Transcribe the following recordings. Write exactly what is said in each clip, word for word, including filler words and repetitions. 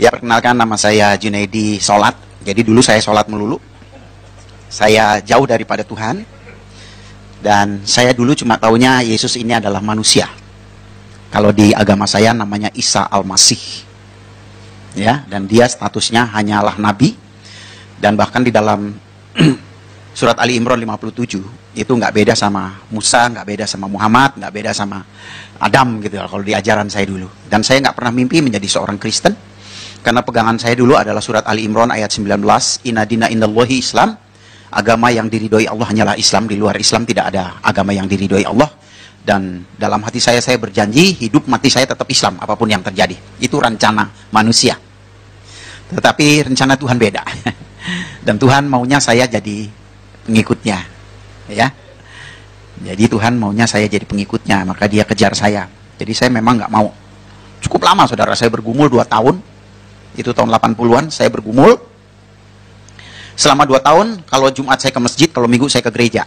Ya, perkenalkan, nama saya Junaidi Solat. Jadi dulu saya sholat melulu. Saya jauh daripada Tuhan. Dan saya dulu cuma taunya Yesus ini adalah manusia. Kalau di agama saya namanya Isa Al-Masih. Ya, dan dia statusnya hanyalah nabi. Dan bahkan di dalam surat Ali Imran lima puluh tujuh itu nggak beda sama Musa, nggak beda sama Muhammad, nggak beda sama Adam gitu kalau di ajaran saya dulu. Dan saya nggak pernah mimpi menjadi seorang Kristen. Karena pegangan saya dulu adalah surat Ali Imran ayat sembilan belas, Inna dina indallahi Islam. Agama yang diridhoi Allah hanyalah Islam, di luar Islam tidak ada agama yang diridhoi Allah. Dan dalam hati saya, saya berjanji, hidup mati saya tetap Islam, apapun yang terjadi. Itu rencana manusia. Tetapi rencana Tuhan beda. Dan Tuhan maunya saya jadi pengikutnya. Ya. Jadi Tuhan maunya saya jadi pengikutnya, maka dia kejar saya. Jadi saya memang nggak mau. Cukup lama saudara, saya bergumul dua tahun. Itu tahun delapan puluhan, saya bergumul. Selama dua tahun, kalau Jumat saya ke masjid, kalau Minggu saya ke gereja.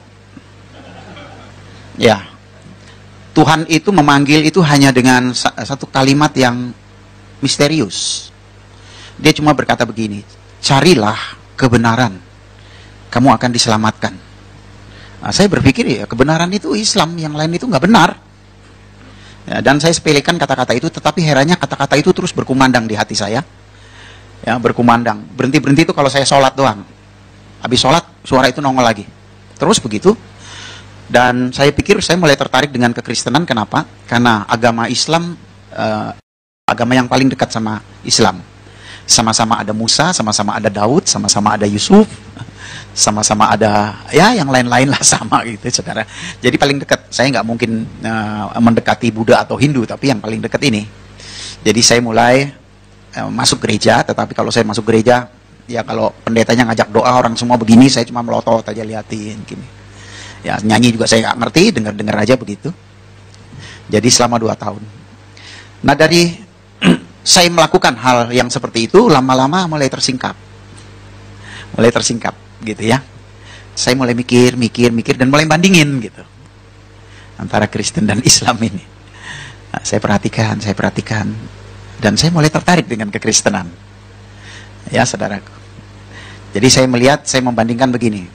Ya. Tuhan itu memanggil itu hanya dengan satu kalimat yang misterius. Dia cuma berkata begini, carilah kebenaran, kamu akan diselamatkan. Nah, saya berpikir ya kebenaran itu Islam, yang lain itu nggak benar. Ya, dan saya sepelekan kata-kata itu, tetapi herannya kata-kata itu terus berkumandang di hati saya. Ya, berkumandang. Berhenti-berhenti itu kalau saya sholat doang. Habis sholat, suara itu nongol lagi. Terus begitu. Dan saya pikir saya mulai tertarik dengan kekristenan. Kenapa? Karena agama Islam, eh, agama yang paling dekat sama Islam. Sama-sama ada Musa, sama-sama ada Daud, sama-sama ada Yusuf, sama-sama ada, ya yang lain-lain lah sama gitu, saudara. Jadi paling dekat. Saya nggak mungkin uh, mendekati Buddha atau Hindu, tapi yang paling dekat ini. Jadi saya mulai masuk gereja, tetapi kalau saya masuk gereja, ya kalau pendetanya ngajak doa, orang semua begini, saya cuma melotot aja liatin, gini. Ya nyanyi juga saya nggak ngerti, dengar-dengar aja begitu. Jadi selama dua tahun. Nah dari saya melakukan hal yang seperti itu, lama-lama mulai tersingkap, mulai tersingkap, gitu ya. Saya mulai mikir, mikir, mikir, dan mulai bandingin gitu antara Kristen dan Islam ini. Nah, saya perhatikan, saya perhatikan. Dan saya mulai tertarik dengan kekristenan. Ya, saudaraku. Jadi saya melihat, saya membandingkan begini.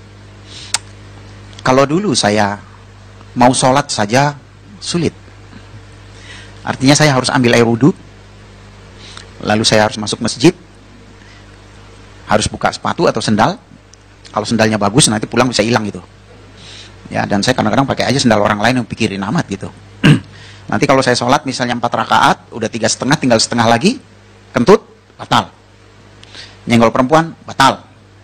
Kalau dulu saya mau sholat saja sulit. Artinya saya harus ambil air wudhu. Lalu saya harus masuk masjid. Harus buka sepatu atau sendal. Kalau sendalnya bagus, nanti pulang bisa hilang gitu. Ya, dan saya kadang-kadang pakai aja sendal orang lain yang pikirin amat gitu. Nanti kalau saya sholat misalnya empat rakaat, udah tiga setengah, tinggal setengah lagi, kentut, batal. Nyenggol perempuan, batal.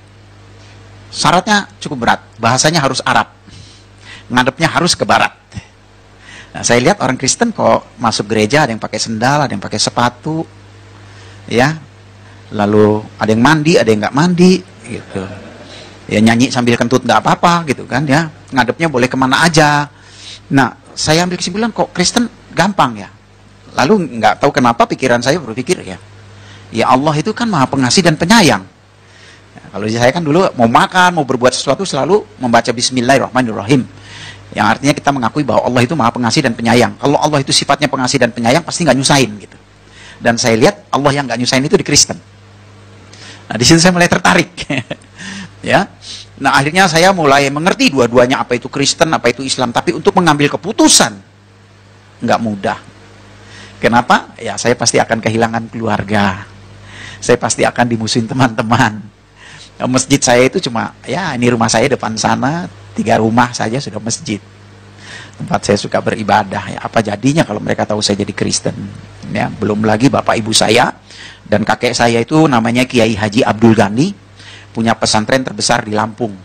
Syaratnya cukup berat, bahasanya harus Arab. Ngadepnya harus ke barat. Nah, saya lihat orang Kristen kok masuk gereja, ada yang pakai sendal, ada yang pakai sepatu. Ya, lalu ada yang mandi, ada yang nggak mandi, gitu. Ya nyanyi sambil kentut nggak apa-apa, gitu kan ya. Ngadepnya boleh kemana aja. Nah, saya ambil kesimpulan kok Kristen gampang ya. Lalu nggak tahu kenapa pikiran saya berpikir ya, ya Allah itu kan maha pengasih dan penyayang. Ya, kalau saya kan dulu mau makan, mau berbuat sesuatu selalu membaca Bismillahirrahmanirrahim. Yang artinya kita mengakui bahwa Allah itu maha pengasih dan penyayang. Kalau Allah itu sifatnya pengasih dan penyayang, pasti nggak nyusahin gitu. Dan saya lihat Allah yang nggak nyusahin itu di Kristen. Nah di sini saya mulai tertarik. Ya. Nah akhirnya saya mulai mengerti dua-duanya, apa itu Kristen, apa itu Islam. Tapi untuk mengambil keputusan nggak mudah. Kenapa? Ya saya pasti akan kehilangan keluarga. Saya pasti akan dimusuhin teman-teman. Nah, masjid saya itu cuma, ya ini rumah saya depan sana, tiga rumah saja sudah masjid. Tempat saya suka beribadah. Ya, apa jadinya kalau mereka tahu saya jadi Kristen? Ya, belum lagi bapak ibu saya dan kakek saya itu namanya Kiai Haji Abdul Ghani. Punya pesantren terbesar di Lampung.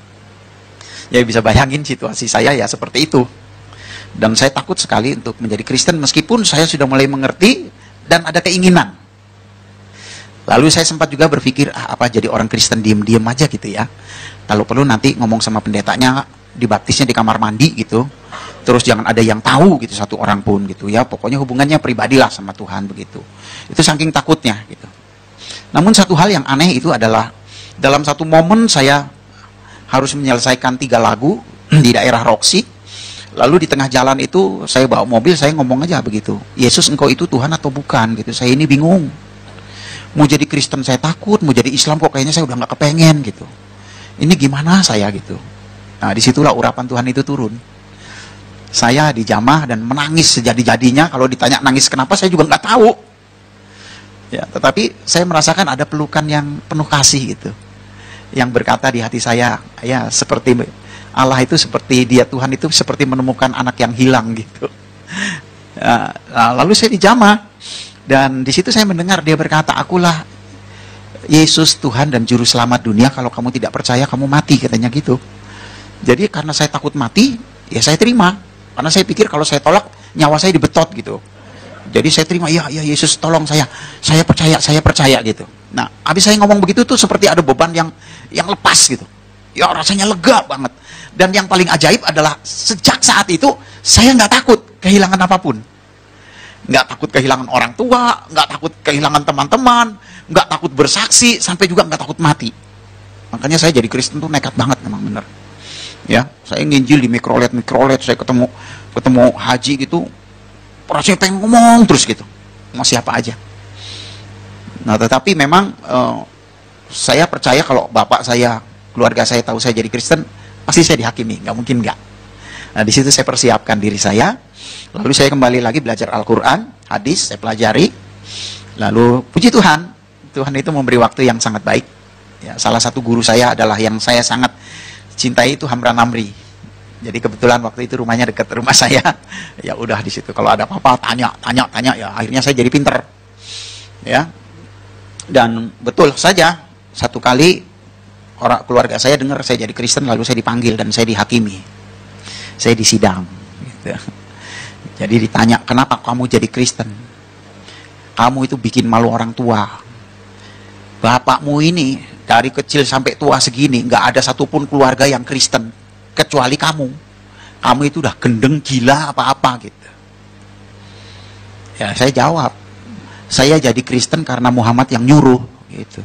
Ya bisa bayangin situasi saya ya seperti itu. Dan saya takut sekali untuk menjadi Kristen meskipun saya sudah mulai mengerti dan ada keinginan. Lalu saya sempat juga berpikir, ah, apa jadi orang Kristen diem-diem aja gitu ya. Kalau perlu nanti ngomong sama pendetanya, dibaptisnya di kamar mandi gitu. Terus jangan ada yang tahu gitu, satu orang pun gitu ya. Pokoknya hubungannya pribadilah sama Tuhan begitu. Itu saking takutnya gitu. Namun satu hal yang aneh itu adalah dalam satu momen saya harus menyelesaikan tiga lagu di daerah Roxy. Lalu di tengah jalan itu saya bawa mobil, saya ngomong aja begitu. Yesus engkau itu Tuhan atau bukan gitu. Saya ini bingung. Mau jadi Kristen saya takut, mau jadi Islam kok kayaknya saya udah nggak kepengen gitu. Ini gimana saya gitu. Nah, disitulah urapan Tuhan itu turun. Saya dijamah dan menangis sejadi-jadinya. Kalau ditanya nangis kenapa, saya juga nggak tahu. Ya, tetapi saya merasakan ada pelukan yang penuh kasih gitu, yang berkata di hati saya, ya seperti Allah itu seperti dia Tuhan itu seperti menemukan anak yang hilang gitu. Ya, lalu saya dijamah dan di situ saya mendengar dia berkata, akulah Yesus Tuhan dan Juru Selamat dunia. Kalau kamu tidak percaya kamu mati, katanya gitu. Jadi karena saya takut mati, ya saya terima. Karena saya pikir kalau saya tolak nyawa saya dibetot gitu. Jadi saya terima, ya, ya Yesus tolong saya, saya percaya, saya percaya gitu. Nah, habis saya ngomong begitu tuh seperti ada beban yang yang lepas gitu. Ya rasanya lega banget. Dan yang paling ajaib adalah sejak saat itu saya nggak takut kehilangan apapun. Nggak takut kehilangan orang tua, nggak takut kehilangan teman-teman, nggak takut bersaksi, sampai juga nggak takut mati. Makanya saya jadi Kristen tuh nekat banget memang bener. Ya, saya nginjil di mikrolet mikrolet, saya ketemu ketemu haji gitu. Rasanya pengen ngomong terus gitu, mau siapa aja. Nah, tetapi memang uh, saya percaya kalau bapak saya, keluarga saya tahu saya jadi Kristen, pasti saya dihakimi, nggak mungkin nggak. Nah, di situ saya persiapkan diri saya, lalu saya kembali lagi belajar Al-Quran, hadis, saya pelajari, lalu puji Tuhan, Tuhan itu memberi waktu yang sangat baik. Ya, salah satu guru saya adalah yang saya sangat cintai itu Hamran Amri. Jadi kebetulan waktu itu rumahnya dekat rumah saya. Ya udah di situ kalau ada apa-apa tanya, tanya, tanya ya akhirnya saya jadi pinter. Ya. Dan betul saja satu kali orang keluarga saya dengar saya jadi Kristen lalu saya dipanggil dan saya dihakimi. Saya disidang gitu. Jadi ditanya, "Kenapa kamu jadi Kristen? Kamu itu bikin malu orang tua. Bapakmu ini dari kecil sampai tua segini nggak ada satupun keluarga yang Kristen. Kecuali kamu, kamu itu udah gendeng gila apa-apa gitu." Ya saya jawab, saya jadi Kristen karena Muhammad yang nyuruh gitu.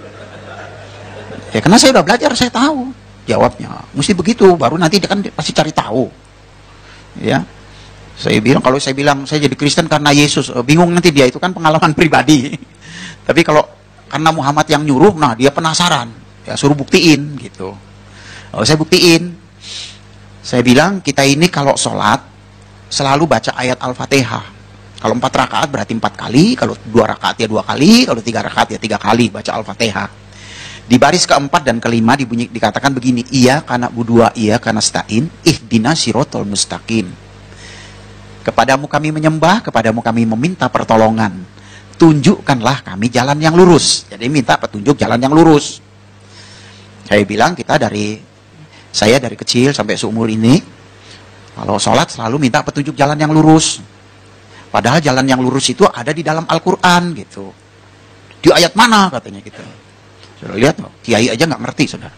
Ya karena saya udah belajar, saya tahu jawabnya. Mesti begitu, baru nanti dia kan pasti cari tahu. Ya, saya bilang kalau saya bilang saya jadi Kristen karena Yesus, bingung nanti dia, itu kan pengalaman pribadi. Tapi kalau karena Muhammad yang nyuruh, nah dia penasaran, ya suruh buktiin gitu. Oh, saya buktiin. Saya bilang kita ini kalau sholat selalu baca ayat Al-Fatihah. Kalau empat rakaat berarti empat kali, kalau dua rakaat ya dua kali, kalau tiga rakaat ya tiga kali baca Al-Fatihah. Di baris keempat dan kelima dibunyi, dikatakan begini, iya karena budua, iya karena stain, ihdina sirotol mustaqim. Kepadamu kami menyembah, kepadamu kami meminta pertolongan. Tunjukkanlah kami jalan yang lurus. Jadi minta petunjuk jalan yang lurus. Saya bilang kita dari Saya dari kecil sampai seumur ini, kalau sholat selalu minta petunjuk jalan yang lurus. Padahal jalan yang lurus itu ada di dalam Al-Quran gitu. Di ayat mana katanya gitu. Sudah lihat loh, kiai aja nggak ngerti saudara.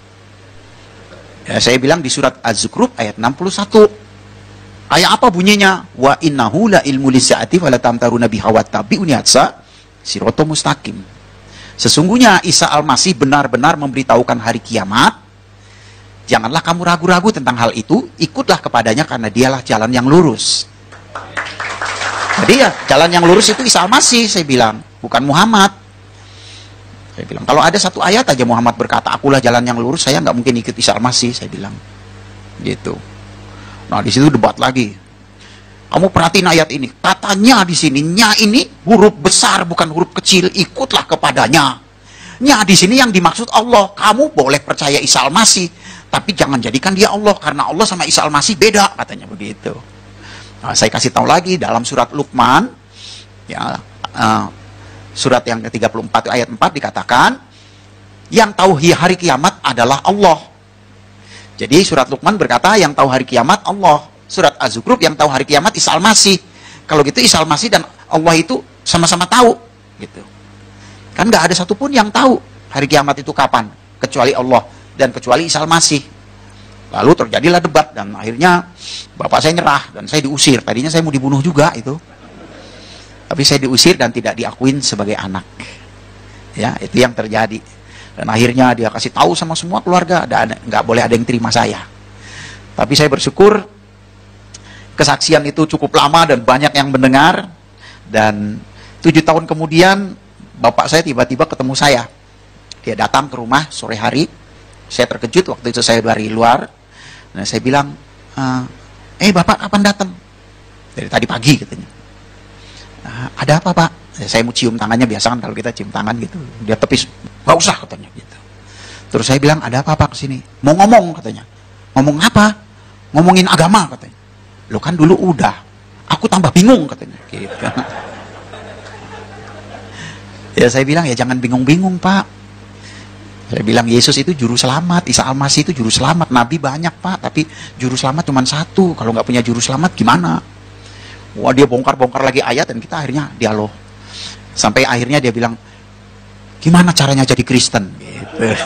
Ya, saya bilang di surat Az-Zukhruf ayat enam puluh satu. Ayat apa bunyinya? Wa innahu la ilmu lisya'ati wa la tamtaruna biha wa tabi'uni atsa sirata mustaqim. Sesungguhnya Isa Al-Masih benar-benar memberitahukan hari kiamat. Janganlah kamu ragu-ragu tentang hal itu, ikutlah kepadanya karena dialah jalan yang lurus. Jadi ya, jalan yang lurus itu Isa Al-Masih, saya bilang, bukan Muhammad. Saya bilang, kalau ada satu ayat aja Muhammad berkata, akulah jalan yang lurus, saya nggak mungkin ikut Isa Al-Masih, saya bilang. Gitu. Nah, di situ debat lagi. Kamu perhatiin ayat ini, katanya di sini, nya ini huruf besar, bukan huruf kecil, ikutlah kepadanya. Nya di sini yang dimaksud Allah, kamu boleh percaya Isa Al-Masih, tapi jangan jadikan dia Allah, karena Allah sama Isa Al-Masih beda, katanya begitu. Nah, saya kasih tahu lagi dalam surat Luqman, ya, uh, surat yang ke tiga puluh empat ayat empat dikatakan, yang tahu hari kiamat adalah Allah. Jadi surat Luqman berkata yang tahu hari kiamat Allah. Surat Az-Zukhruf yang tahu hari kiamat Isa Al-Masih. Kalau gitu Isa Al-Masih dan Allah itu sama-sama tahu, gitu. Kan nggak ada satupun yang tahu hari kiamat itu kapan, kecuali Allah dan kecuali Isa Al-Masih. Lalu terjadilah debat dan akhirnya bapak saya nyerah dan saya diusir. Tadinya saya mau dibunuh juga itu, tapi saya diusir dan tidak diakuin sebagai anak. Ya, itu yang terjadi. Dan akhirnya dia kasih tahu sama semua keluarga, ada nggak boleh ada yang terima saya. Tapi saya bersyukur kesaksian itu cukup lama dan banyak yang mendengar. Dan tujuh tahun kemudian bapak saya tiba-tiba ketemu saya. Dia datang ke rumah sore hari. Saya terkejut, waktu itu saya dari luar. Nah, saya bilang, eh bapak kapan datang? Dari tadi pagi katanya. Ada apa pak? Saya mau cium tangannya, biasa kan kalau kita cium tangan gitu. Dia tepis, nggak usah katanya gitu. Terus saya bilang, ada apa pak kesini? Mau ngomong katanya. Ngomong apa? Ngomongin agama katanya. Lo kan dulu udah, aku tambah bingung katanya. Gitu. Ya saya bilang, ya jangan bingung-bingung pak. Saya bilang, Yesus itu juru selamat, Isa Al-Masih itu juru selamat. Nabi banyak pak, tapi juru selamat cuma satu. Kalau nggak punya juru selamat gimana? Wah, dia bongkar-bongkar lagi ayat dan kita akhirnya dialog. Sampai akhirnya dia bilang, gimana caranya jadi Kristen? Gitu.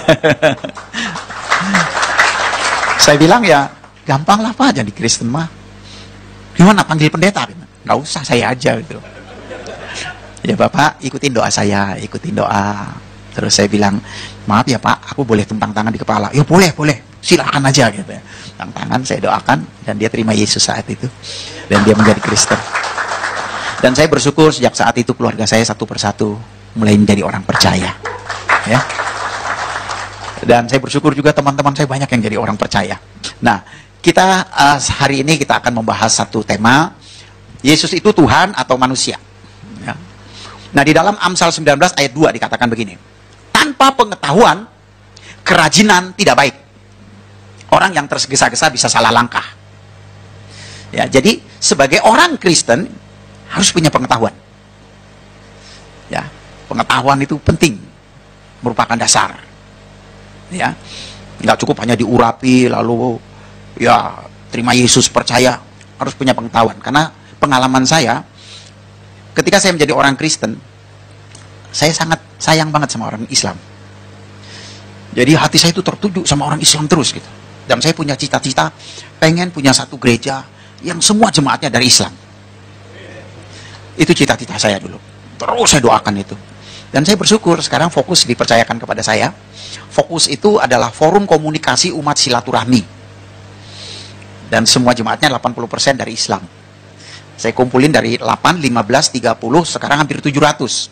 Saya bilang, ya gampang lah pak jadi Kristen mah. Gimana panggil pendeta? Nggak usah, saya aja gitu. Ya bapak ikutin doa saya, ikutin doa. Terus saya bilang, maaf ya pak, aku boleh tumpang tangan di kepala? Ya boleh, boleh, silakan aja gitu. Tumpang tangan, saya doakan dan dia terima Yesus saat itu dan dia menjadi Kristen. Dan saya bersyukur sejak saat itu keluarga saya satu persatu mulai menjadi orang percaya. Ya. Dan saya bersyukur juga teman-teman saya banyak yang jadi orang percaya. Nah, kita uh, hari ini kita akan membahas satu tema, Yesus itu Tuhan atau manusia. Ya. Nah, di dalam Amsal sembilan belas ayat dua dikatakan begini, tanpa pengetahuan, kerajinan tidak baik. Orang yang tergesa-gesa bisa salah langkah. Ya, jadi sebagai orang Kristen harus punya pengetahuan. Ya, pengetahuan itu penting, merupakan dasar. Ya, nggak cukup hanya diurapi lalu ya terima Yesus percaya, harus punya pengetahuan. Karena pengalaman saya, ketika saya menjadi orang Kristen, saya sangat sayang banget sama orang Islam. Jadi hati saya itu tertuju sama orang Islam terus gitu. Dan saya punya cita-cita pengen punya satu gereja yang semua jemaatnya dari Islam. Itu cita-cita saya dulu. Terus saya doakan itu. Dan saya bersyukur sekarang fokus dipercayakan kepada saya. Fokus itu adalah forum komunikasi umat silaturahmi. Dan semua jemaatnya delapan puluh persen dari Islam. Saya kumpulin dari delapan, lima belas, tiga puluh, sekarang hampir tujuh ratus.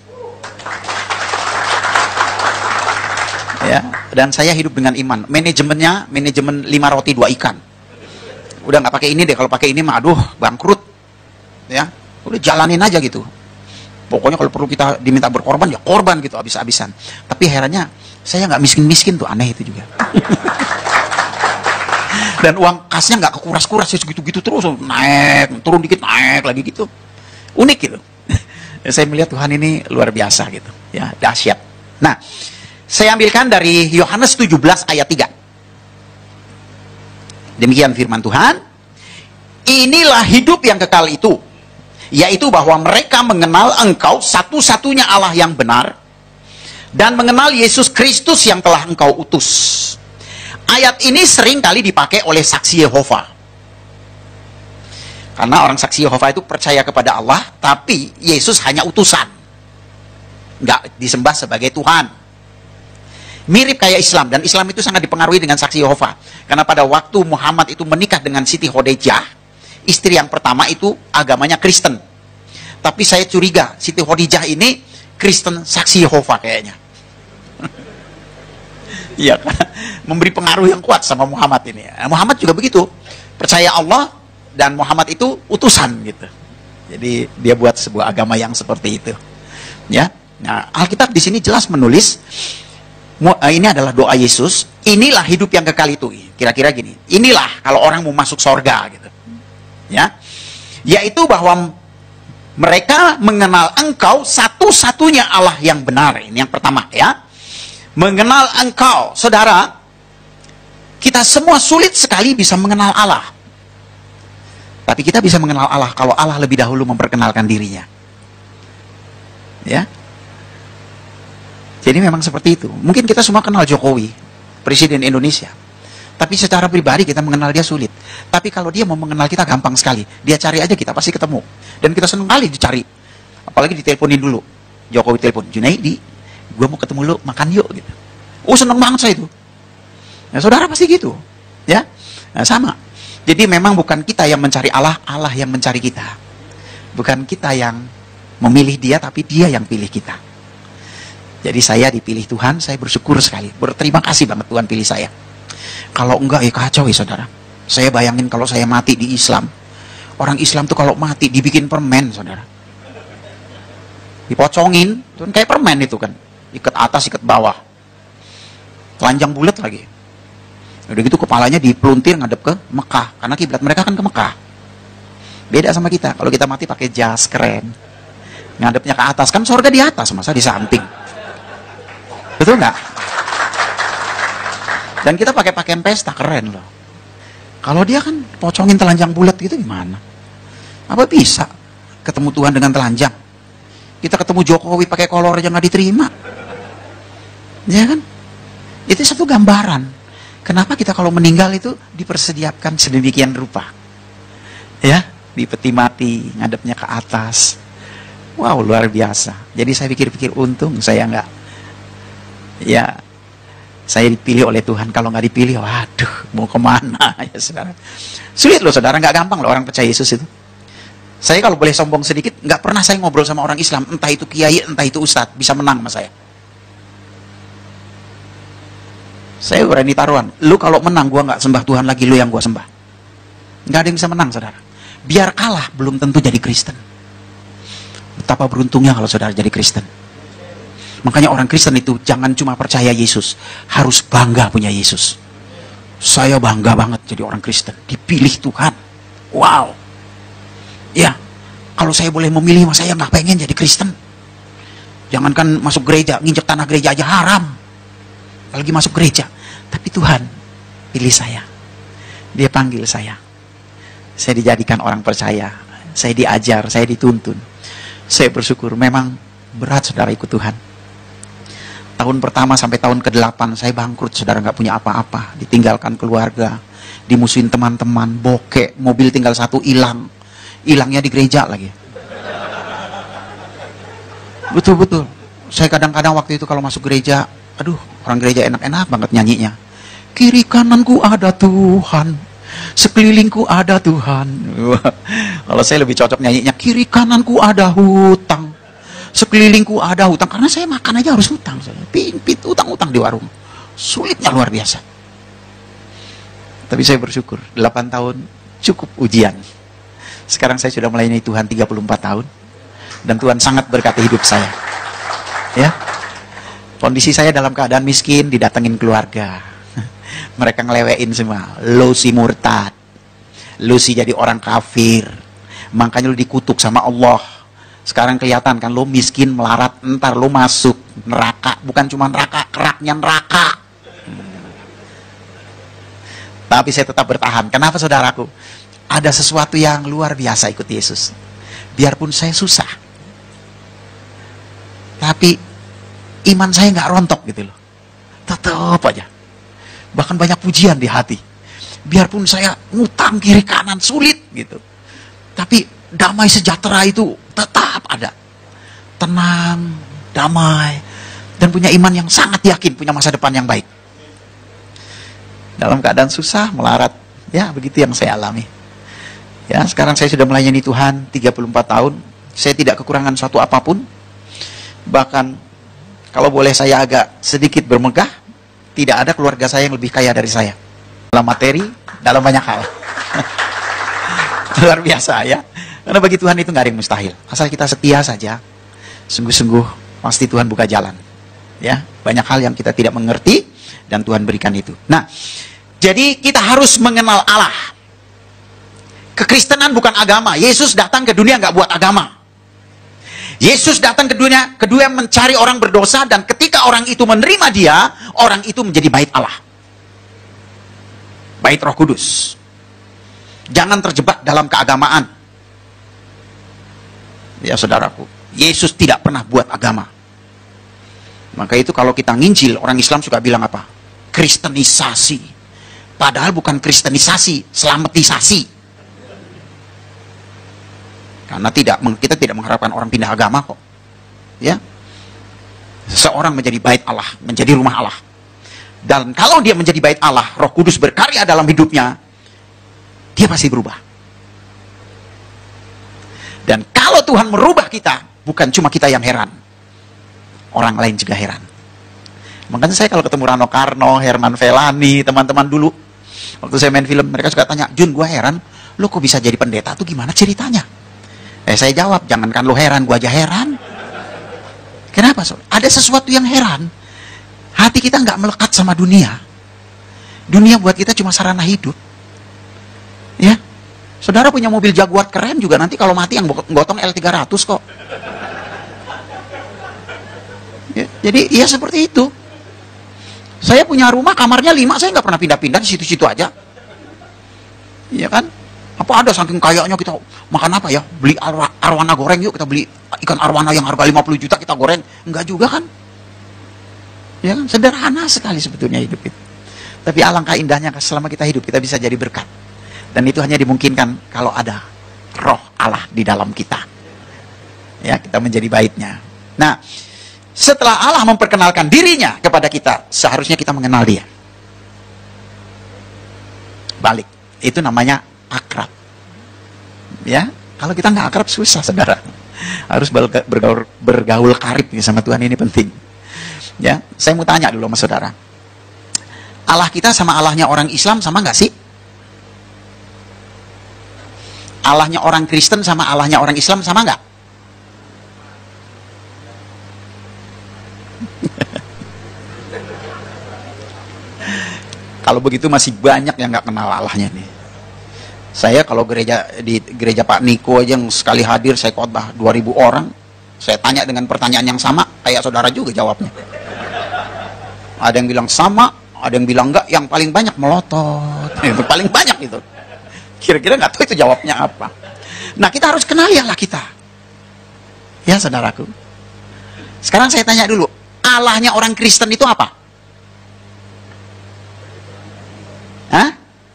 Ya, dan saya hidup dengan iman. Manajemennya, manajemen lima roti dua ikan. Udah nggak pakai ini deh, kalau pakai ini mah aduh bangkrut. Ya, udah jalanin aja gitu. Pokoknya kalau perlu kita diminta berkorban ya korban gitu habis-habisan. Tapi herannya saya nggak miskin-miskin tuh, aneh itu juga. Dan uang kasnya nggak kekuras-kuras, segitu-gitu terus naik, turun dikit naik lagi gitu. Unik gitu. Saya melihat Tuhan ini luar biasa gitu, ya, dahsyat. Nah, saya ambilkan dari Yohanes tujuh belas ayat tiga. Demikian firman Tuhan. Inilah hidup yang kekal itu, yaitu bahwa mereka mengenal Engkau satu-satunya Allah yang benar dan mengenal Yesus Kristus yang telah Engkau utus. Ayat ini sering kali dipakai oleh saksi Yehova. Karena orang saksi Yehova itu percaya kepada Allah, tapi Yesus hanya utusan. Nggak disembah sebagai Tuhan. Mirip kayak Islam, dan Islam itu sangat dipengaruhi dengan saksi Yehova. Karena pada waktu Muhammad itu menikah dengan Siti Khadijah, istri yang pertama itu agamanya Kristen. Tapi saya curiga, Siti Khadijah ini Kristen saksi Yehova kayaknya. Iya, memberi pengaruh yang kuat sama Muhammad ini. Muhammad juga begitu, percaya Allah dan Muhammad itu utusan gitu. Jadi dia buat sebuah agama yang seperti itu. Ya, nah Alkitab di sini jelas menulis ini adalah doa Yesus. Inilah hidup yang kekal itu. Kira-kira gini. Inilah kalau orang mau masuk sorga gitu. Ya, yaitu bahwa mereka mengenal Engkau satu-satunya Allah yang benar. Ini yang pertama ya. Mengenal Engkau, saudara, kita semua sulit sekali bisa mengenal Allah. Tapi kita bisa mengenal Allah kalau Allah lebih dahulu memperkenalkan dirinya. Ya. Jadi memang seperti itu. Mungkin kita semua kenal Jokowi, Presiden Indonesia. Tapi secara pribadi kita mengenal dia sulit. Tapi kalau dia mau mengenal kita gampang sekali. Dia cari aja kita pasti ketemu. Dan kita senang kali dicari. Apalagi diteleponin dulu. Jokowi telepon, Junaidi, gue mau ketemu lu, makan yuk gitu. Oh seneng banget saya itu. Nah, saudara pasti gitu. Ya, nah, sama. Jadi memang bukan kita yang mencari Allah, Allah yang mencari kita. Bukan kita yang memilih dia, tapi dia yang pilih kita. Jadi saya dipilih Tuhan, saya bersyukur sekali. Berterima kasih banget Tuhan pilih saya. Kalau enggak ya kacau ya saudara. Saya bayangin kalau saya mati di Islam. Orang Islam tuh kalau mati dibikin permen saudara. Dipocongin, tuh kayak permen itu kan. Ikat atas, ikat bawah. Telanjang bulat lagi. Udah gitu kepalanya dipeluntir ngadep ke Mekah. Karena kiblat mereka kan ke Mekah. Beda sama kita. Kalau kita mati pakai jas keren. Ngadepnya ke atas. Kan surga di atas, masa di samping. Betul nggak? Dan kita pakai pakaian pesta, keren loh. Kalau dia kan pocongin telanjang bulat gitu gimana? Apa bisa ketemu Tuhan dengan telanjang? Kita ketemu Jokowi pakai kolor aja nggak diterima. Ya kan? Itu satu gambaran. Kenapa kita kalau meninggal itu dipersediakan sedemikian rupa? Ya, di peti mati, ngadepnya ke atas. Wow, luar biasa. Jadi saya pikir-pikir untung saya nggak, ya, saya dipilih oleh Tuhan. Kalau nggak dipilih, waduh, mau kemana ya saudara? Sulit loh saudara, nggak gampang loh orang percaya Yesus itu. Saya kalau boleh sombong sedikit, nggak pernah saya ngobrol sama orang Islam, entah itu kiai, entah itu ustadz, bisa menang sama saya. Saya berani taruhan, lu kalau menang gua nggak sembah Tuhan lagi, lu yang gua sembah. Nggak ada yang bisa menang saudara. Biar kalah belum tentu jadi Kristen. Betapa beruntungnya kalau saudara jadi Kristen. Makanya orang Kristen itu jangan cuma percaya Yesus, harus bangga punya Yesus. Saya bangga banget jadi orang Kristen, dipilih Tuhan. Wow. Ya, kalau saya boleh memilih, mas saya nggak pengen jadi Kristen. Jangankan masuk gereja, nginjek tanah gereja aja haram. Apalagi masuk gereja. Tapi Tuhan pilih saya. Dia panggil saya. Saya dijadikan orang percaya. Saya diajar, saya dituntun. Saya bersyukur. Memang berat saudara ikut Tuhan. Tahun pertama sampai tahun kedelapan saya bangkrut saudara, nggak punya apa-apa. Ditinggalkan keluarga. Dimusuhin teman-teman. Bokek. Mobil tinggal satu hilang. Hilangnya di gereja lagi. Betul-betul. Saya kadang-kadang waktu itu kalau masuk gereja, aduh, orang gereja enak-enak banget nyanyinya. Kiri kananku ada Tuhan, sekelilingku ada Tuhan. Kalau saya lebih cocok nyanyinya, kiri kananku ada hutang, sekelilingku ada hutang. Karena saya makan aja harus hutang. Pit-pit utang-utang di warung. Sulitnya luar biasa. Tapi saya bersyukur, delapan tahun cukup ujian. Sekarang saya sudah melayani Tuhan tiga puluh empat tahun. Dan Tuhan sangat berkati hidup saya. Ya. Kondisi saya dalam keadaan miskin, didatengin keluarga. Mereka ngelewein semua. Lu si murtad. Lu si jadi orang kafir. Makanya lu dikutuk sama Allah. Sekarang kelihatan kan lu miskin, melarat. Ntar lu masuk neraka. Bukan cuma neraka, keraknya neraka. Hmm. Tapi saya tetap bertahan. Kenapa saudaraku? Ada sesuatu yang luar biasa ikut Yesus. Biarpun saya susah. Tapi iman saya nggak rontok gitu loh. Tetap aja. Bahkan banyak pujian di hati. Biarpun saya ngutang kiri kanan sulit gitu. Tapi damai sejahtera itu tetap ada. Tenang, damai. Dan punya iman yang sangat yakin punya masa depan yang baik. Dalam keadaan susah, melarat. Ya begitu yang saya alami. Ya, sekarang saya sudah melayani Tuhan tiga puluh empat tahun. Saya tidak kekurangan suatu apapun. Bahkan kalau boleh saya agak sedikit bermegah, tidak ada keluarga saya yang lebih kaya dari saya. Dalam materi, dalam banyak hal. Luar biasa ya. Karena bagi Tuhan itu nggak ada yang mustahil. Asal kita setia saja, sungguh-sungguh pasti Tuhan buka jalan. Ya, banyak hal yang kita tidak mengerti dan Tuhan berikan itu. Nah, jadi kita harus mengenal Allah. Kekristenan bukan agama. Yesus datang ke dunia nggak buat agama. Yesus datang ke dunia, kedua mencari orang berdosa, dan ketika orang itu menerima dia, orang itu menjadi bait Allah. Bait Roh Kudus. Jangan terjebak dalam keagamaan. Ya saudaraku, Yesus tidak pernah buat agama. Maka itu kalau kita nginjil, orang Islam suka bilang apa? Kristenisasi. Padahal bukan kristenisasi, selamatisasi. Karena tidak, kita tidak mengharapkan orang pindah agama kok. Ya. Seseorang menjadi bait Allah, menjadi rumah Allah. Dan kalau dia menjadi bait Allah, Roh Kudus berkarya dalam hidupnya, dia pasti berubah. Dan kalau Tuhan merubah kita, bukan cuma kita yang heran. orang lain juga heran. Makanya saya kalau ketemu Rano Karno, Herman Felani, teman-teman dulu, waktu saya main film, mereka suka tanya, Jun, gue heran, lo kok bisa jadi pendeta tuh gimana ceritanya? Eh, saya jawab, jangankan lo heran, gue aja heran. Kenapa, so? Ada sesuatu yang heran. Hati kita nggak melekat sama dunia. Dunia buat kita cuma sarana hidup. Ya, saudara punya mobil Jaguar keren juga, nanti kalau mati yang gotong L tiga ratus kok. Ya, jadi ya seperti itu. Saya punya rumah, kamarnya lima, saya nggak pernah pindah-pindah di situ-situ aja. Iya kan? Apa ada saking kayaknya kita makan apa ya? Beli arwa, arwana goreng yuk, kita beli ikan arwana yang harga lima puluh juta kita goreng. Enggak juga kan? Ya kan? Sederhana sekali sebetulnya hidup itu. Tapi alangkah indahnya selama kita hidup, kita bisa jadi berkat. Dan itu hanya dimungkinkan kalau ada roh Allah di dalam kita. Ya, kita menjadi baitnya. Nah, setelah Allah memperkenalkan dirinya kepada kita, seharusnya kita mengenal dia. Balik. Itu namanya akrab. Ya, kalau kita nggak akrab susah, saudara. Harus bergaul, bergaul karib sama Tuhan, ini penting. Ya, saya mau tanya dulu sama saudara. Allah kita sama Allahnya orang Islam sama nggak sih? Allahnya orang Kristen sama Allahnya orang Islam sama nggak? Kalau begitu masih banyak yang nggak kenal Allahnya nih. Saya kalau gereja di gereja Pak Niko aja yang sekali hadir saya khotbah dua ribu orang, saya tanya dengan pertanyaan yang sama, kayak saudara juga jawabnya. Ada yang bilang sama, ada yang bilang enggak, yang paling banyak melotot. Itu paling banyak itu. Kira-kira nggak tahu itu jawabnya apa. Nah, kita harus kenal Allah kita. Ya, saudaraku. Sekarang saya tanya dulu, Allahnya orang Kristen itu apa? Hah?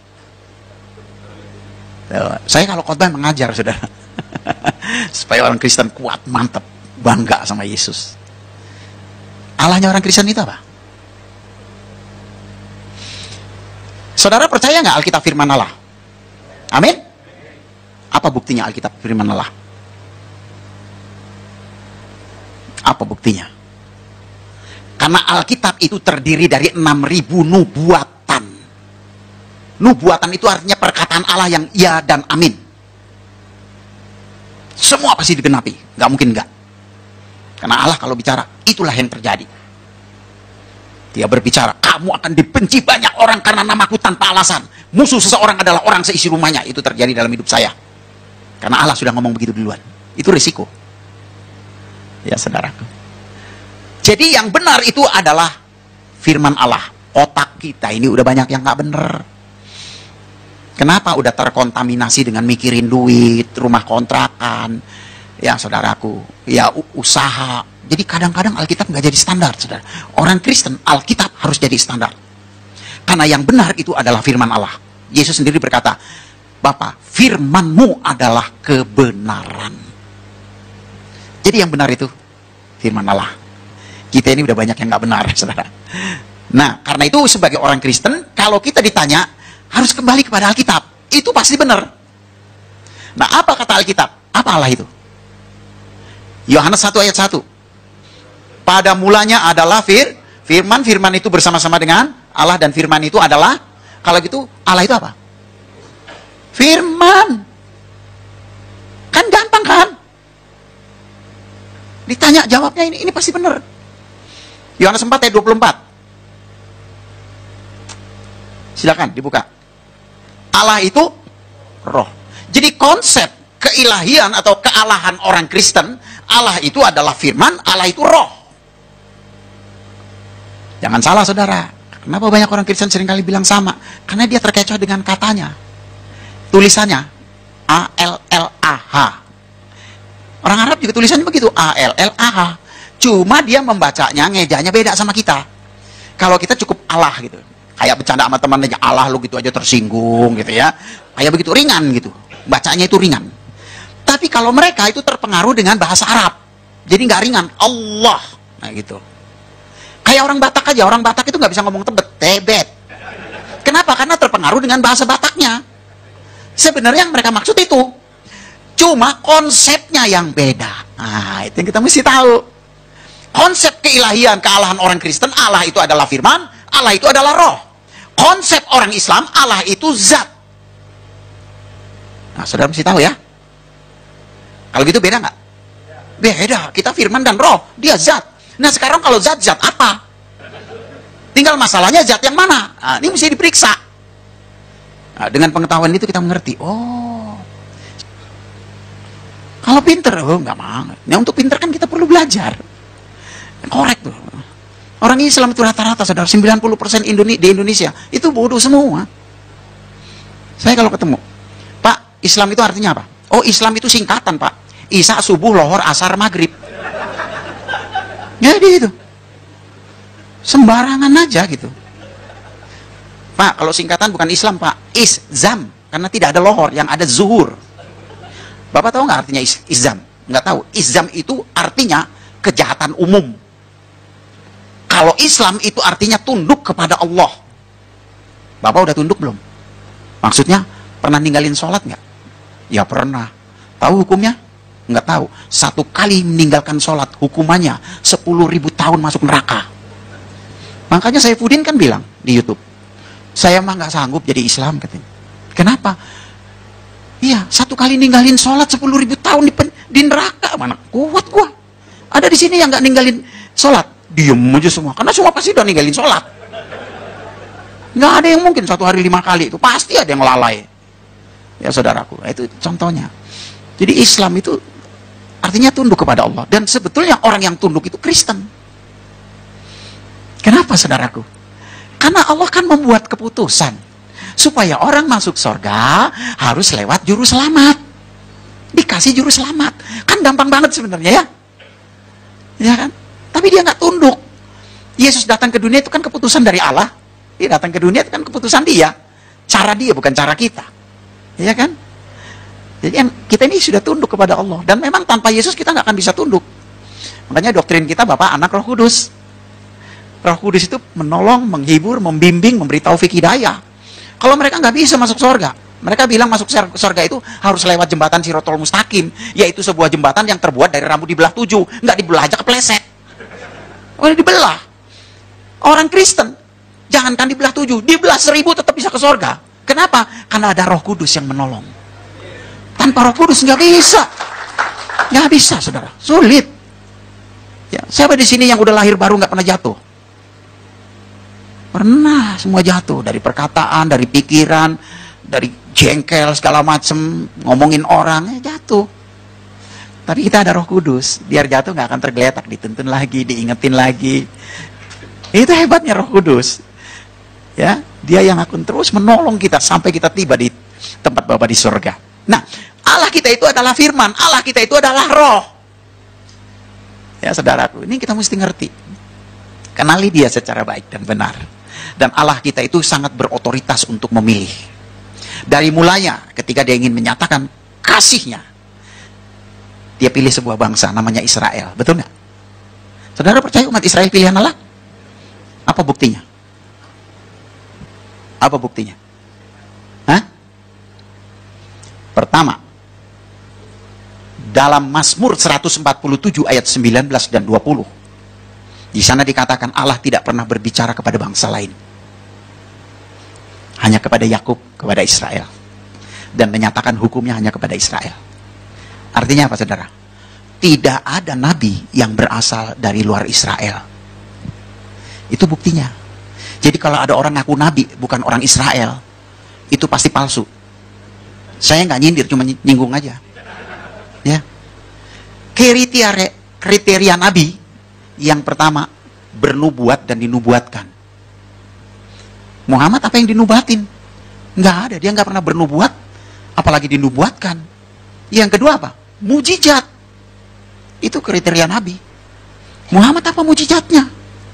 Saya kalau khotbah mengajar, saudara. Supaya orang Kristen kuat, mantap, bangga sama Yesus. Allahnya orang Kristen itu apa? Saudara percaya nggak Alkitab firman Allah? Amin? Apa buktinya Alkitab firman Allah? Apa buktinya? Karena Alkitab itu terdiri dari enam ribu nubuatan. Nubuatan itu artinya perkataan Allah yang ya dan amin. Semua pasti digenapi, nggak mungkin nggak. Karena Allah kalau bicara, itulah yang terjadi. Dia berbicara, kamu akan dibenci banyak orang karena namaku tanpa alasan. Musuh seseorang adalah orang seisi rumahnya. Itu terjadi dalam hidup saya. Karena Allah sudah ngomong begitu duluan. Itu risiko. Ya, saudaraku. Jadi yang benar itu adalah firman Allah. Otak kita ini udah banyak yang nggak benar. Kenapa? Udah terkontaminasi dengan mikirin duit, rumah kontrakan, ya saudaraku, ya usaha. Jadi kadang-kadang Alkitab nggak jadi standar, saudara. Orang Kristen, Alkitab harus jadi standar. Karena yang benar itu adalah firman Allah. Yesus sendiri berkata, Bapa, firman-Mu adalah kebenaran. Jadi yang benar itu firman Allah. Kita ini udah banyak yang nggak benar, saudara. Nah, karena itu sebagai orang Kristen, kalau kita ditanya, harus kembali kepada Alkitab. Itu pasti benar. Nah, apa kata Alkitab? Apa Allah itu? Yohanes satu ayat satu. Pada mulanya adalah fir, firman, firman itu bersama-sama dengan Allah, dan firman itu adalah, kalau gitu Allah itu apa? Firman. Kan gampang kan? Ditanya jawabnya ini, ini pasti benar. Yohanes empat ayat dua puluh empat. Silakan dibuka. Allah itu roh. Jadi konsep keilahian atau kealahan orang Kristen, Allah itu adalah firman, Allah itu roh. Jangan salah, saudara. Kenapa banyak orang Kristen seringkali bilang sama? Karena dia terkecoh dengan katanya. Tulisannya A L L A H. Orang Arab juga tulisannya begitu, A L L A H. Cuma dia membacanya, ngejanya beda sama kita. Kalau kita cukup Allah gitu. Kayak bercanda sama teman aja, Allah lu gitu aja tersinggung gitu ya. Kayak begitu, ringan gitu. Bacanya itu ringan. Tapi kalau mereka itu terpengaruh dengan bahasa Arab. Jadi nggak ringan. Allah. Nah gitu. Kayak orang Batak aja. Orang Batak itu nggak bisa ngomong tebet. Tebet. Kenapa? Karena terpengaruh dengan bahasa Bataknya. Sebenarnya yang mereka maksud itu. Cuma konsepnya yang beda. Nah, itu yang kita mesti tahu. Konsep keilahian, kealahan orang Kristen, Allah itu adalah firman, Allah itu adalah roh. Konsep orang Islam, Allah itu zat. Nah, saudara mesti tahu ya. Kalau gitu beda nggak? Beda. Kita firman dan roh, dia zat. Nah sekarang kalau zat, zat apa? Tinggal masalahnya zat yang mana? Nah, ini mesti diperiksa. Nah, dengan pengetahuan itu kita mengerti. Oh, kalau pinter, oh nggak mau. Nah, untuk pinter kan kita perlu belajar. Korek tuh. Orang Islam itu rata-rata, saudara, sembilan puluh persen Indone- di Indonesia itu bodoh semua. Saya kalau ketemu, Pak, Islam itu artinya apa? Oh, Islam itu singkatan, Pak. Isya, subuh, lohor, asar, maghrib. Jadi itu. Sembarangan aja gitu. Pak, kalau singkatan bukan Islam, Pak. Iszam. Karena tidak ada lohor, yang ada zuhur. Bapak tahu nggak artinya is iszam? Nggak tahu. Iszam itu artinya kejahatan umum. Kalau Islam itu artinya tunduk kepada Allah. Bapak udah tunduk belum? Maksudnya, pernah ninggalin sholat nggak? Ya pernah. Tahu hukumnya? Nggak tahu. Satu kali meninggalkan sholat, hukumannya sepuluh ribu tahun masuk neraka. Makanya Saifuddin kan bilang di YouTube, saya mah nggak sanggup jadi Islam, katanya. Kenapa? Iya, satu kali ninggalin sholat sepuluh ribu tahun di, di neraka. Mana kuat gua. Ada di sini yang nggak ninggalin sholat. Diem aja semua, karena semua pasti udah ninggalin sholat. Nggak ada yang mungkin satu hari lima kali, itu pasti ada yang lalai. Ya saudaraku, itu contohnya. Jadi Islam itu artinya tunduk kepada Allah. Dan sebetulnya orang yang tunduk itu Kristen. Kenapa saudaraku? Karena Allah kan membuat keputusan supaya orang masuk surga harus lewat juru selamat. Dikasih juru selamat. Kan gampang banget sebenarnya ya. Ya kan? Tapi dia nggak tunduk. Yesus datang ke dunia itu kan keputusan dari Allah. Dia datang ke dunia itu kan keputusan dia. Cara dia, bukan cara kita. Ya kan? Jadi kita ini sudah tunduk kepada Allah. Dan memang tanpa Yesus kita nggak akan bisa tunduk. Makanya doktrin kita Bapak, Anak, Roh Kudus. Roh Kudus itu menolong, menghibur, membimbing, memberi taufik hidayah. Kalau mereka nggak bisa masuk surga, mereka bilang masuk surga itu harus lewat jembatan Sirotol Mustaqim, yaitu sebuah jembatan yang terbuat dari rambut dibelah tujuh, nggak dibelah aja kepleset. Udah dibelah. Orang Kristen, jangankan dibelah tujuh, dibelah seribu tetap bisa ke surga. Kenapa? Karena ada Roh Kudus yang menolong. Tanpa Roh Kudus nggak bisa, nggak bisa, saudara, sulit. Ya, siapa di sini yang udah lahir baru nggak pernah jatuh? Pernah, semua jatuh. Dari perkataan, dari pikiran, dari jengkel, segala macem, ngomongin orang, ya jatuh. Tapi kita ada Roh Kudus, biar jatuh nggak akan tergeletak, dituntun lagi, diingetin lagi. Itu hebatnya Roh Kudus. Ya, dia yang akan terus menolong kita sampai kita tiba di tempat Bapa di surga. Nah, Allah kita itu adalah firman, Allah kita itu adalah roh. Ya saudaraku, ini kita mesti ngerti. Kenali dia secara baik dan benar. Dan Allah kita itu sangat berotoritas untuk memilih. Dari mulanya ketika dia ingin menyatakan kasihnya, dia pilih sebuah bangsa namanya Israel. Betul nggak? Saudara percaya umat Israel pilihan Allah? Apa buktinya? Apa buktinya? Hah? Pertama, dalam Mazmur seratus empat puluh tujuh ayat sembilan belas dan dua puluh. Di sana dikatakan Allah tidak pernah berbicara kepada bangsa lain. Hanya kepada Yakub, kepada Israel. Dan menyatakan hukumnya hanya kepada Israel. Artinya apa saudara? Tidak ada nabi yang berasal dari luar Israel. Itu buktinya. Jadi kalau ada orang ngaku nabi bukan orang Israel, itu pasti palsu. Saya nggak nyindir, cuma nyinggung aja. Ya. Kriteria, kriteria nabi yang pertama, bernubuat dan dinubuatkan. Muhammad apa yang dinubuatin? Nggak ada, dia nggak pernah bernubuat, apalagi dinubuatkan. Yang kedua apa? Mujizat. Itu kriteria nabi. Muhammad apa mujizatnya?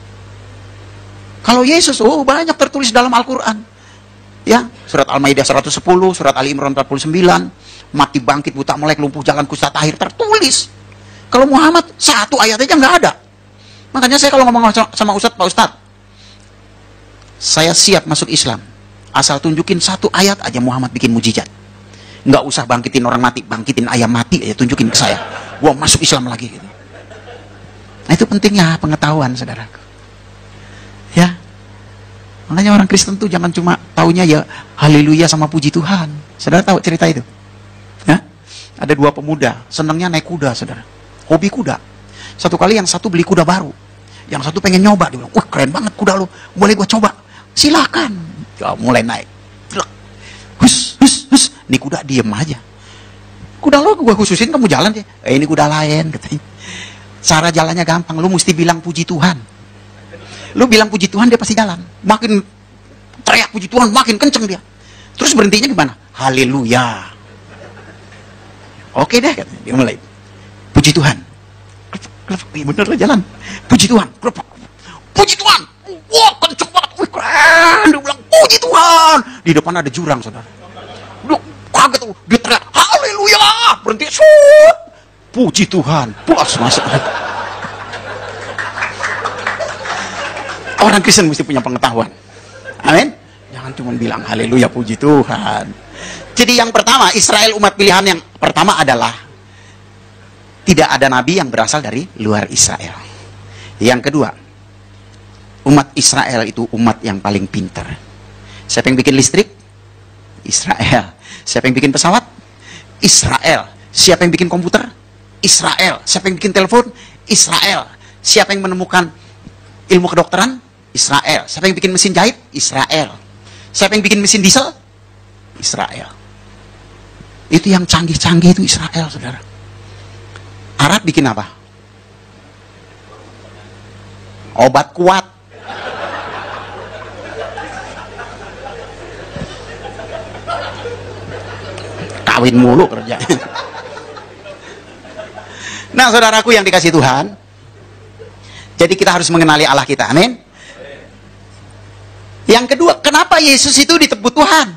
Kalau Yesus, oh banyak tertulis dalam Al-Quran. Ya, surat Al-Maidah seratus sepuluh, surat Ali Imran empat puluh sembilan, mati bangkit, buta melek, lumpuh jalan, kusta tahir, tertulis. Kalau Muhammad, satu ayat aja nggak ada. Makanya saya kalau ngomong sama Ustadz, Pak Ustadz, saya siap masuk Islam. Asal tunjukin satu ayat aja Muhammad bikin mujizat. Nggak usah bangkitin orang mati, bangkitin ayam mati aja tunjukin ke saya. Gua masuk Islam lagi gitu. Nah, itu pentingnya pengetahuan, saudaraku. Ya. Makanya orang Kristen tuh jangan cuma taunya ya haleluya sama puji Tuhan. Saudara tahu cerita itu? Ya? Ada dua pemuda, senangnya naik kuda, saudara. Hobi kuda. Satu kali yang satu beli kuda baru. Yang satu pengen nyoba. Dia bilang, wah keren banget kuda lu. Boleh gua coba? Silakan. Ya, mulai naik. Hus, hus, hus. Ini kuda diem aja. Kuda lu gua khususin kamu jalan ya. Eh ini kuda lain, katanya. Cara jalannya gampang. Lu mesti bilang puji Tuhan. Lu bilang puji Tuhan, dia pasti jalan. Makin teriak puji Tuhan, makin kenceng dia. Terus berhentinya gimana? Haleluya. Oke deh, katanya. Dia mulai. Puji Tuhan. Iya bener lah jalan. Puji Tuhan. Puji Tuhan. Wah kenceng banget. Wih keren. Dia bilang puji Tuhan. Di depan ada jurang, saudara. Dia kaget tuh. Dia teriak haleluya. Berhenti. Shoot. Puji Tuhan. Puas masuk. Orang Kristen mesti punya pengetahuan. Amin. Jangan cuma bilang haleluya puji Tuhan. Jadi yang pertama, Israel umat pilihan yang pertama adalah tidak ada nabi yang berasal dari luar Israel. Yang kedua, umat Israel itu umat yang paling pintar. Siapa yang bikin listrik? Israel. Siapa yang bikin pesawat? Israel. Siapa yang bikin komputer? Israel. Siapa yang bikin telepon? Israel. Siapa yang menemukan ilmu kedokteran? Israel. Siapa yang bikin mesin jahit? Israel. Siapa yang bikin mesin diesel? Israel. Itu yang canggih-canggih itu Israel, saudara. Arab bikin apa? Obat kuat. Kawin mulu kerja. Nah, saudaraku yang dikasih Tuhan, jadi kita harus mengenali Allah kita. Amin. Yang kedua, kenapa Yesus itu disebut Tuhan?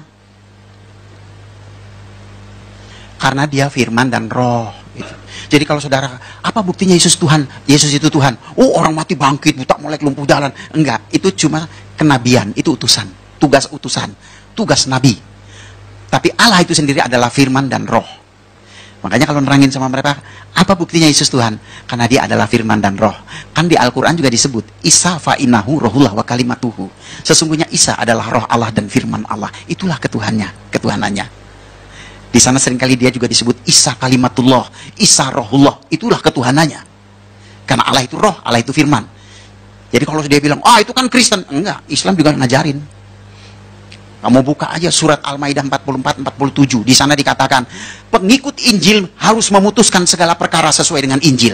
Karena dia firman dan roh. Jadi kalau saudara, apa buktinya Yesus Tuhan? Yesus itu Tuhan. Oh, orang mati bangkit, buta melek lumpuh jalan. Enggak, itu cuma kenabian, itu utusan, tugas utusan, tugas nabi. Tapi Allah itu sendiri adalah firman dan roh. Makanya kalau nerangin sama mereka, apa buktinya Yesus Tuhan? Karena dia adalah firman dan roh. Kan di Al-Quran juga disebut, Isa fa'inahu rohullah wa kalimatuhu. Sesungguhnya Isa adalah roh Allah dan firman Allah. Itulah ketuhannya, ketuhanannya. Di sana seringkali dia juga disebut Isa kalimatullah, Isa rohullah. Itulah ketuhanannya. Karena Allah itu roh, Allah itu firman. Jadi kalau dia bilang, ah itu kan Kristen. Enggak, Islam juga ngajarin. Kamu buka aja surat Al-Maidah empat puluh empat empat puluh tujuh. Di sana dikatakan, pengikut Injil harus memutuskan segala perkara sesuai dengan Injil.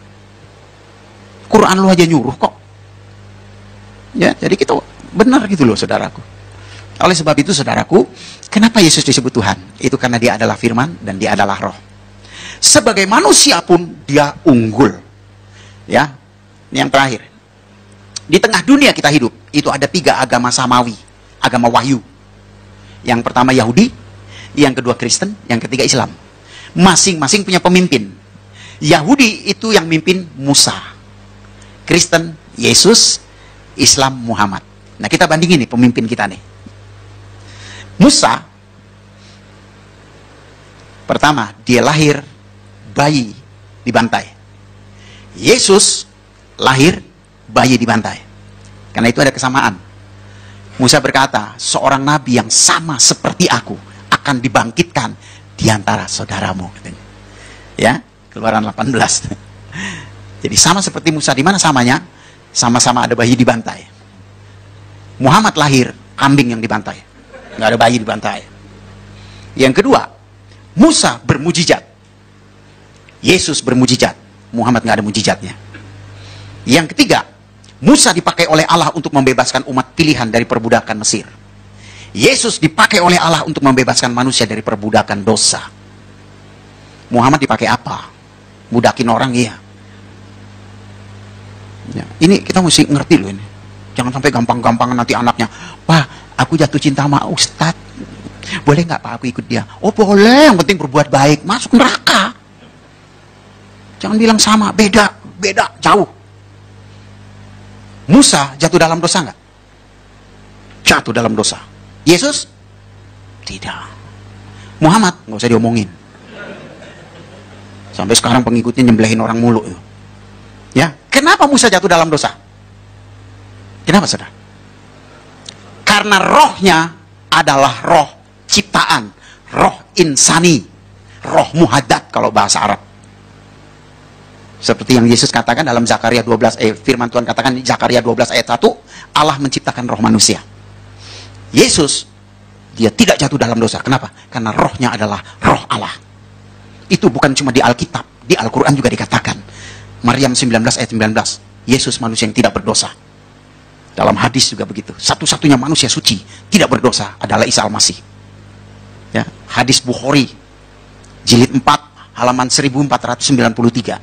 Quran lu aja nyuruh kok. Ya, jadi kita benar gitu loh, saudaraku. Oleh sebab itu, saudaraku, kenapa Yesus disebut Tuhan? Itu karena dia adalah firman dan dia adalah roh. Sebagai manusia pun dia unggul. Ya, ini yang terakhir. Di tengah dunia kita hidup, itu ada tiga agama samawi, agama wahyu. Yang pertama Yahudi, yang kedua Kristen, yang ketiga Islam. Masing-masing punya pemimpin. Yahudi itu yang mimpin Musa. Kristen Yesus, Islam Muhammad. Nah, kita bandingin nih pemimpin kita nih. Musa, pertama, dia lahir bayi dibantai. Yesus lahir bayi dibantai. Karena itu ada kesamaan. Musa berkata, seorang nabi yang sama seperti aku akan dibangkitkan di antara saudaramu. Ya, Keluaran delapan belas. Jadi sama seperti Musa, di mana samanya? Sama-sama ada bayi dibantai. Muhammad lahir kambing yang dibantai, nggak ada bayi dibantai. Yang kedua, Musa bermujizat, Yesus bermujizat, Muhammad nggak ada mujizatnya. Yang ketiga, Musa dipakai oleh Allah untuk membebaskan umat pilihan dari perbudakan Mesir. Yesus dipakai oleh Allah untuk membebaskan manusia dari perbudakan dosa. Muhammad dipakai apa? Budakin orang, iya. Ya, ini kita mesti ngerti loh ini. Jangan sampai gampang-gampangan nanti anaknya, Pak, aku jatuh cinta sama Ustadz. Boleh nggak Pak aku ikut dia? Oh boleh, yang penting berbuat baik. Masuk neraka. Jangan bilang sama, beda, beda, jauh. Musa jatuh dalam dosa nggak? Jatuh dalam dosa. Yesus? Tidak. Muhammad? Nggak usah diomongin. Sampai sekarang pengikutnya nyembelihin orang mulu. Ya, kenapa? Kenapa Musa jatuh dalam dosa? Kenapa, saudara? Karena rohnya adalah roh ciptaan, roh insani, roh muhadat kalau bahasa Arab. Seperti yang Yesus katakan dalam Zakaria dua belas, eh, firman Tuhan katakan di Zakaria dua belas ayat satu, Allah menciptakan roh manusia. Yesus, dia tidak jatuh dalam dosa. Kenapa? Karena rohnya adalah roh Allah. Itu bukan cuma di Alkitab, di Al-Quran juga dikatakan. Maryam sembilan belas ayat sembilan belas, Yesus manusia yang tidak berdosa. Dalam hadis juga begitu. Satu-satunya manusia suci, tidak berdosa adalah Isa Al-Masih. Ya, hadis Bukhari, jilid empat, halaman seribu empat ratus sembilan puluh tiga.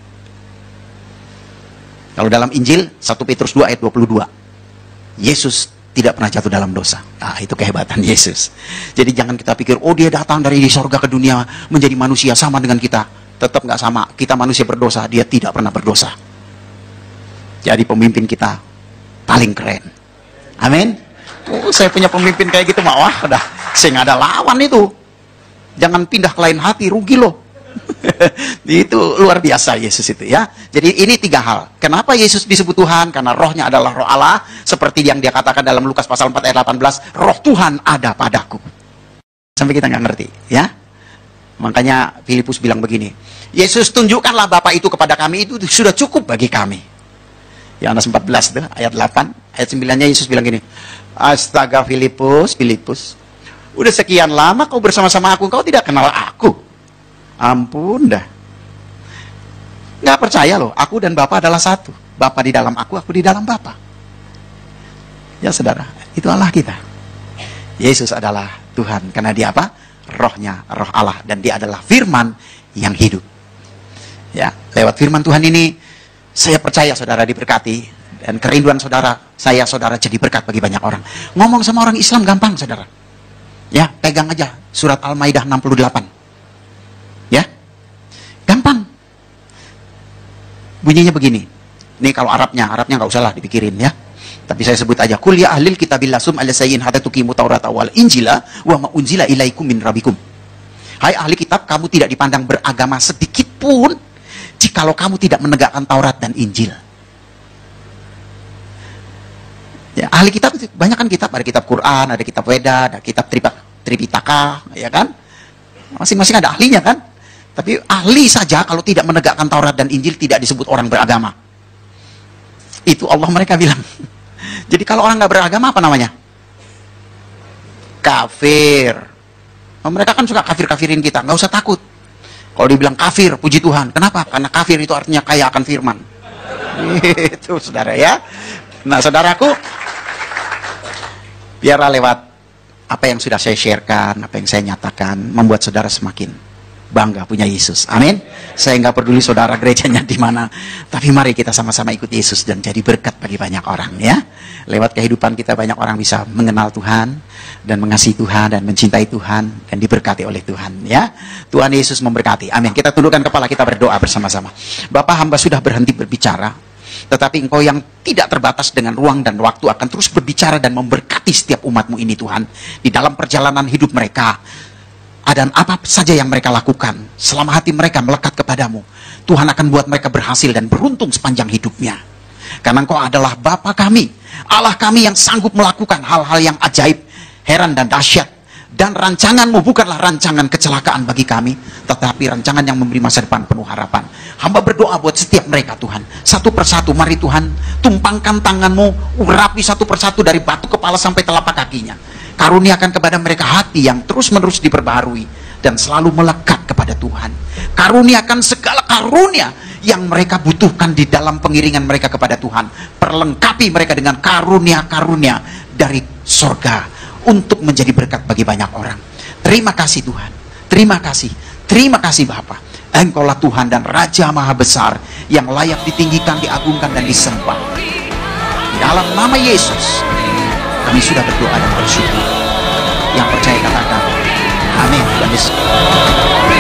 Kalau dalam Injil, satu Petrus dua ayat dua puluh dua. Yesus tidak pernah jatuh dalam dosa. Nah, itu kehebatan Yesus. Jadi jangan kita pikir, oh dia datang dari sorga ke dunia menjadi manusia sama dengan kita. Tetap nggak sama. Kita manusia berdosa, dia tidak pernah berdosa. Jadi pemimpin kita paling keren. Amin. Oh, saya punya pemimpin kayak gitu, mah wah, udah saya nggak ada lawan itu. Jangan pindah ke lain hati, rugi loh. Itu luar biasa Yesus itu ya. Jadi ini tiga hal. Kenapa Yesus disebut Tuhan? Karena rohnya adalah roh Allah. Seperti yang dia katakan dalam Lukas pasal empat ayat delapan belas, roh Tuhan ada padaku. Sampai kita nggak ngerti ya. Makanya Filipus bilang begini, Yesus tunjukkanlah Bapa itu kepada kami, itu sudah cukup bagi kami. Yohanes empat belas itu ayat delapan, ayat sembilan-nya Yesus bilang gini, astaga Filipus, Filipus, udah sekian lama kau bersama-sama aku, kau tidak kenal aku. Ampun dah. Nggak percaya loh, aku dan Bapa adalah satu. Bapa di dalam aku, aku di dalam Bapa. Ya saudara, itu Allah kita. Yesus adalah Tuhan, karena dia apa? Rohnya, roh Allah. Dan dia adalah firman yang hidup. Ya, lewat firman Tuhan ini, saya percaya saudara diberkati. Dan kerinduan saudara, saya saudara jadi berkat bagi banyak orang. Ngomong sama orang Islam gampang saudara. Ya, pegang aja surat Al-Maidah enam puluh delapan. Ya, gampang. Bunyinya begini. Ini kalau Arabnya, Arabnya nggak usah lah dipikirin ya. Tapi saya sebut aja. Kul ya ahlil kitabil lasum ala sayyin hatta tuqimu taurata wal injila wa ma unzila ilaikum min rabbikum. Hai ahli kitab, kamu tidak dipandang beragama sedikit pun jikalau kamu tidak menegakkan Taurat dan Injil. Ya, ahli kitab itu banyak kan kitab, ada kitab Quran, ada kitab Weda, ada kitab Tripitaka, ya kan? Masing-masing ada ahlinya kan? Tapi ahli saja kalau tidak menegakkan Taurat dan Injil tidak disebut orang beragama. Itu Allah mereka bilang. Jadi kalau orang nggak beragama apa namanya? Kafir. Nah, mereka kan suka kafir-kafirin kita. Nggak usah takut. Kalau dibilang kafir, puji Tuhan. Kenapa? Karena kafir itu artinya kaya akan firman. Itu saudara ya. Nah saudaraku, biarlah lewat apa yang sudah saya sharekan, apa yang saya nyatakan, membuat saudara semakin bangga punya Yesus. Amin. Saya nggak peduli saudara gerejanya di mana, tapi mari kita sama-sama ikut Yesus dan jadi berkat bagi banyak orang ya. Lewat kehidupan kita banyak orang bisa mengenal Tuhan dan mengasihi Tuhan dan mencintai Tuhan dan diberkati oleh Tuhan ya. Tuhan Yesus memberkati. Amin. Kita tundukkan kepala, kita berdoa bersama-sama. Bapa, hamba sudah berhenti berbicara, tetapi Engkau yang tidak terbatas dengan ruang dan waktu akan terus berbicara dan memberkati setiap umat-Mu ini Tuhan. Di dalam perjalanan hidup mereka, dan apa saja yang mereka lakukan, selama hati mereka melekat kepadamu, Tuhan akan buat mereka berhasil dan beruntung sepanjang hidupnya. Karena Engkau adalah Bapa kami, Allah kami yang sanggup melakukan hal-hal yang ajaib, heran dan dahsyat. Dan rancangan-Mu bukanlah rancangan kecelakaan bagi kami, tetapi rancangan yang memberi masa depan penuh harapan. Hamba berdoa buat setiap mereka Tuhan. Satu persatu, mari Tuhan, tumpangkan tangan-Mu, urapi satu persatu dari batu kepala sampai telapak kakinya. Karuniakan kepada mereka hati yang terus-menerus diperbaharui dan selalu melekat kepada Tuhan. Karuniakan segala karunia yang mereka butuhkan di dalam pengiringan mereka kepada Tuhan. Perlengkapi mereka dengan karunia-karunia dari sorga untuk menjadi berkat bagi banyak orang. Terima kasih Tuhan. Terima kasih. Terima kasih Bapa. Engkaulah Tuhan dan Raja Maha Besar yang layak ditinggikan, diagungkan dan disembah. Dalam nama Yesus kami sudah berdoa dan bersyukur. Yang percaya katakan amin. Tuhan Yesus.